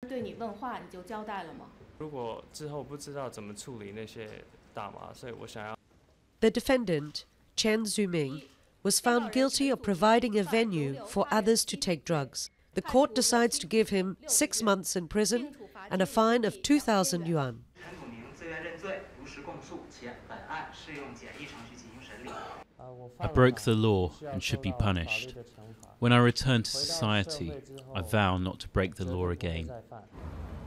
对你问话，你就交代了吗？ 如果之后不知道怎么处理那些大麻，所以我想要。 The defendant, Chen Zuming, was found guilty of providing a venue for others to take drugs. The court decides to give him 6 months in prison and a fine of 2,000 yuan. I broke the law and should be punished. When I return to society, I vow not to break the law again.